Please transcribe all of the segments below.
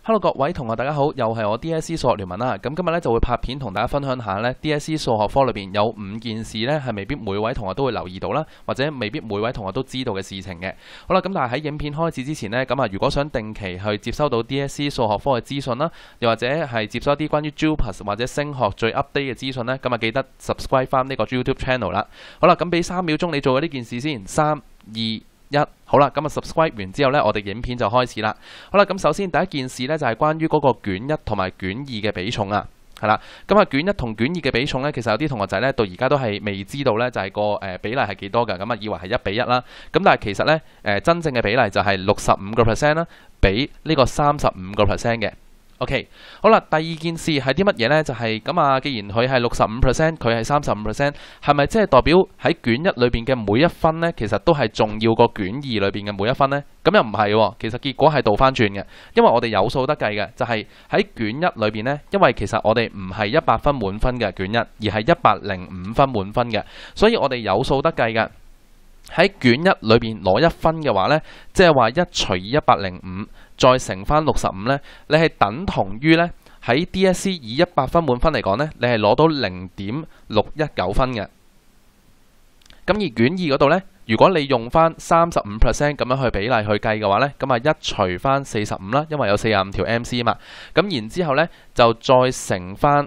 Hello 各位同學大家好，又係我 DSE 數學聯盟啦。咁今日咧就會拍片同大家分享下咧 DSE 數學科裏邊有5件事咧係未必每位同學都會留意到啦，或者未必每位同學都知道嘅事情嘅。好啦，咁但係喺影片開始之前呢，咁如果想定期去接收到 DSE 數學科嘅資訊啦，又或者係接收一啲關於 JUPAS 或者升學最 update 嘅資訊呢，咁記得 subscribe 翻呢個 YouTube channel 啦。好啦，咁俾3秒鐘你做嘅呢件事先，3、2、1，好啦，咁subscribe 完之後呢，我哋影片就開始啦。好啦，咁首先第一件事呢，就係關於嗰個卷1同埋卷2嘅比重啊，係啦。咁卷1同卷2嘅比重呢，其實有啲同學仔呢，到而家都係未知道呢，就係個比例係幾多㗎。咁以為係1比1啦。咁但係其實呢，真正嘅比例就係65% 啦，比呢個35% 嘅。OK， 好啦，第二件事係啲乜嘢呢？就係既然佢係65%，佢係35%，係咪即係代表喺卷1裏邊嘅每一分呢，其實都係重要過卷2裏邊嘅每一分呢？咁又唔係喎，其實結果係倒翻轉嘅，因為我哋有數得計嘅，就係喺卷1裏邊呢，因為其實我哋唔係100分滿分嘅卷1，而係105分滿分嘅，所以我哋有數得計嘅。喺卷1裏邊攞1分嘅話呢，即係話1除以105再乘翻65呢，你係等同於呢喺 DSE 以100分滿分嚟講呢，你係攞到0.619分嘅。咁而卷2嗰度呢，如果你用翻35% 咁樣去比例去計嘅話呢，咁1除翻45啦，因為有45條 MC 嘛，咁然之後呢就再乘翻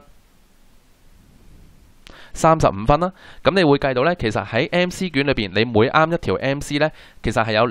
35分啦，咁你會計到呢，其實喺 MC 卷裏邊，你每啱一條 MC 呢，其實係有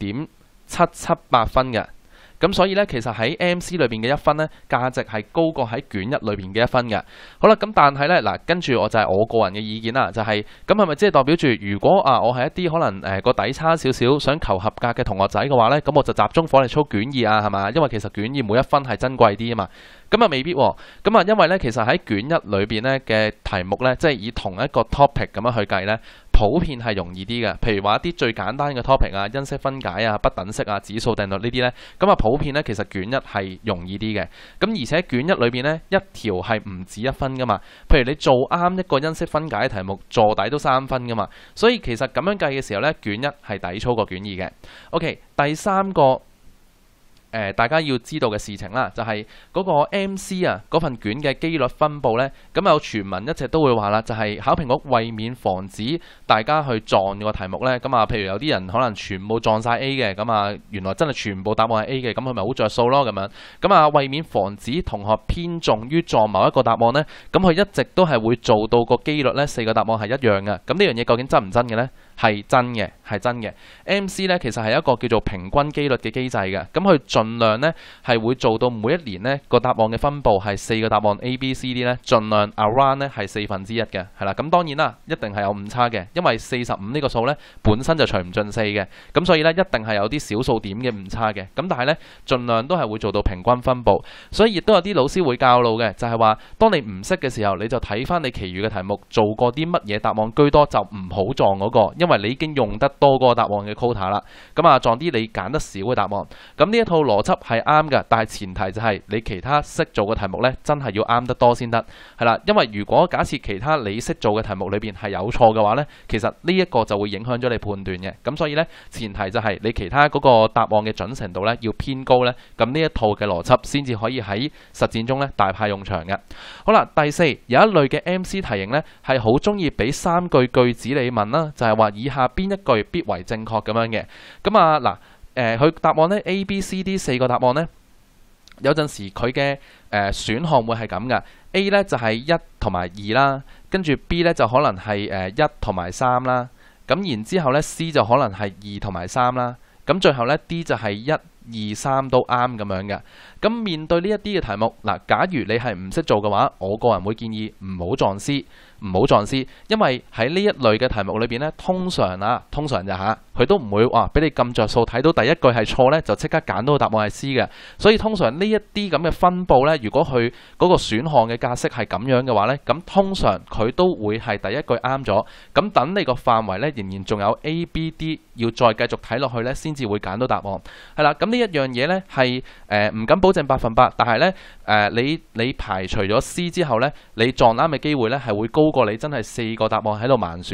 0.778分嘅。咁所以呢，其實喺 MC 裏邊嘅1分呢，價值係高過喺卷1裏邊嘅1分嘅。好啦，咁但係呢，嗱，跟住我就係我個人嘅意見啦，就係咁係咪即係代表住，如果我係一啲可能個底差少少，想求合格嘅同學仔嘅話呢，咁我就集中火力操卷2啊，係嘛？因為其實卷2每1分係珍貴啲啊嘛。咁未必喎。咁因為呢，其實喺卷1裏邊呢嘅題目呢，即係以同一個 topic 咁樣去計呢，普遍係容易啲嘅。譬如話一啲最簡單嘅 topic 啊，因式分解啊、不等式啊、指數定律呢啲呢，咁普遍呢，其實卷1係容易啲嘅。咁而且卷1裏邊呢，一條係唔止1分噶嘛。譬如你做啱一個因式分解嘅題目，坐底都3分噶嘛。所以其實咁樣計嘅時候呢，卷1係抵操過卷2嘅。OK， 第3個。大家要知道嘅事情啦，就係嗰個 MC 嗰份卷嘅機率分佈呢。咁有傳聞一直都會話啦，就係考評局為免防止大家去撞個題目呢。譬如有啲人可能全部撞晒 A 嘅，原來真係全部答案係 A 嘅，咁佢咪好着數咯咁樣。為免防止同學偏重於撞某一個答案呢，咁佢一直都係會做到個機率呢4個答案係一樣嘅。咁呢樣嘢究竟真唔真嘅呢？係真嘅，係真嘅。MC 呢其實係一個叫做平均機率嘅機制嘅，咁佢盡量呢係會做到每一年呢個答案嘅分佈係4個答案 A、B、C、D 呢，盡量 around 呢係1/4嘅，係啦。咁當然啦，一定係有誤差嘅，因為45呢個數呢本身就除唔盡4嘅，咁所以呢一定係有啲小數點嘅誤差嘅。咁但係呢，盡量都係會做到平均分佈，所以亦都有啲老師會教路嘅，就係話當你唔識嘅時候，你就睇翻你其餘嘅題目做過啲乜嘢答案居多，就唔好撞嗰個，因為你已經用得多個答案嘅 quota 啦。撞啲你揀得少嘅答案。咁呢一套邏輯係啱嘅，但係前提就係你其他識做嘅題目呢，真係要啱得多先得，係啦。因為如果假設其他你識做嘅題目裏邊係有錯嘅話呢，其實呢一個就會影響咗你判斷嘅。咁所以呢，前提就係你其他嗰個答案嘅準程度呢要偏高呢，咁呢一套嘅邏輯先至可以喺實戰中呢大派用場嘅。好啦，第4有一類嘅 MC 題型呢，係好中意俾3句句子你問啦，就係話以下邊一句必為正確咁樣嘅。佢答案呢 A、B、C、D 4個答案呢，有陣時佢嘅選項會係咁嘅。A 呢就係1同埋2啦，跟住 B 呢就可能係1同埋3啦，咁然之後呢 C 就可能係2同埋3啦，咁最後呢 D 就係1、2、3都啱咁樣嘅。咁面對呢一啲嘅題目，假如你係唔識做嘅話，我個人會建議唔好撞 C，唔好撞 C，因為喺呢一類嘅題目裏邊呢，通常就佢都唔會俾你咁着數睇到第一句係錯呢，就即刻揀到個答案係 C 嘅。所以通常呢一啲咁嘅分佈呢，如果佢嗰個選項嘅格式係咁樣嘅話呢，咁通常佢都會係第一句啱咗。咁等你個範圍呢，仍然仲有 A、B、D 要再繼續睇落去呢，先至會揀到答案。係啦，咁呢一樣嘢呢，係唔敢保證100%，但係呢你排除咗 C 之後呢，你撞啱嘅機會呢係會高過你真係4個答案喺度盲選嘅。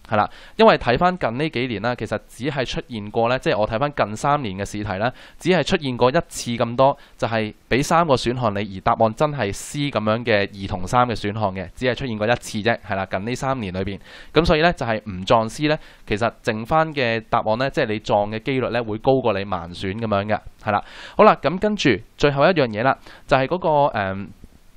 係啦，因為睇翻近呢幾年啦，其實只係出現過呢，即係我睇翻近3年嘅試題啦，只係出現過1次咁多，就係俾3個選項你，而答案真係 C 咁樣嘅2同3嘅選項嘅，只係出現過1次啫，係啦，近呢3年裏邊，咁所以呢，就係唔撞 C 呢，其實剩翻嘅答案呢，即係你撞嘅機率呢，會高過你盲選咁樣嘅，係啦，好啦，咁跟住最後一樣嘢啦，就係嗰個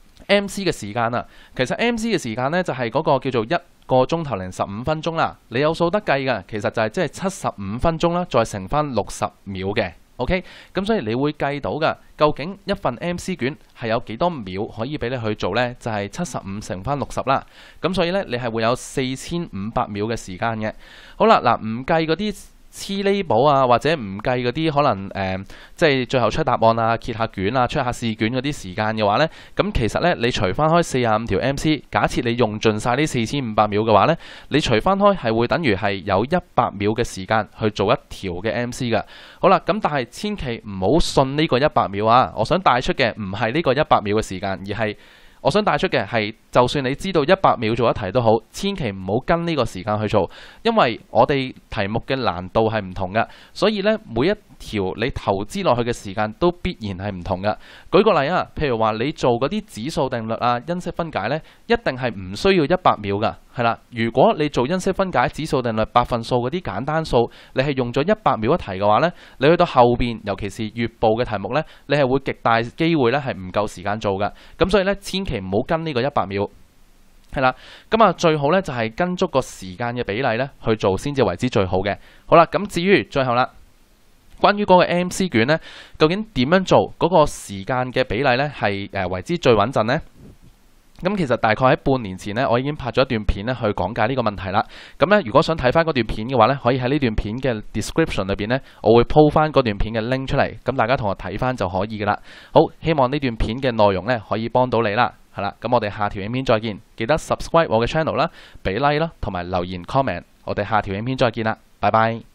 MC 嘅時間啊，其實 MC 嘅時間呢，就係嗰個叫做1個鐘頭零15分鐘啦，你有數得計㗎，其實就係即係75分鐘啦，再乘翻60秒嘅 ，OK， 咁所以你會計到㗎，究竟一份 MC 卷係有幾多秒可以俾你去做呢？就係75乘翻60啦，咁所以呢，你係會有4500秒嘅時間嘅。好啦，嗱唔計嗰啲黐 label 啊，或者唔計嗰啲可能即係最後出答案啊、揭下卷啊、出下試卷嗰啲時間嘅話呢，咁其實呢，你除翻開45條 MC， 假設你用盡晒呢4500秒嘅話呢，你除翻開係會等於係有100秒嘅時間去做一條嘅 MC 㗎。好啦，咁但係千祈唔好信呢個100秒啊！我想帶出嘅唔係呢個100秒嘅時間，而係我想帶出嘅係，就算你知道100秒做一題都好，千祈唔好跟呢個時間去做，因為我哋題目嘅難度係唔同嘅，所以呢，每一條你投資落去嘅時間都必然係唔同嘅。舉個例啊，譬如話你做嗰啲指數定律啊、因式分解呢，一定係唔需要100秒㗎，係啦。如果你做因式分解、指數定律、百分數嗰啲簡單數，你係用咗100秒一題嘅話呢，你去到後邊，尤其是月報嘅題目呢，你係會極大機會呢係唔夠時間做嘅。咁所以呢，千祈唔好跟呢個100秒。係啦，咁啊最好呢就係跟足個時間嘅比例呢去做先至為之最好嘅。好啦，咁至於最後啦，關於嗰個 MC 卷呢，究竟點樣做嗰個時間嘅比例呢係為之最穩陣呢？咁其實大概喺半年前呢，我已經拍咗一段片呢去講解呢個問題啦。咁呢，如果想睇翻嗰段片嘅話呢，可以喺呢段片嘅 description 裏邊呢，我會鋪翻嗰段片嘅 link 出嚟，咁大家同我睇翻就可以噶啦。好，希望呢段片嘅內容呢可以幫到你啦。係啦，咁我哋下條影片再見，記得 subscribe 我嘅 channel 啦，俾 like 啦，同埋留言 comment，我哋下條影片再見啦，拜拜。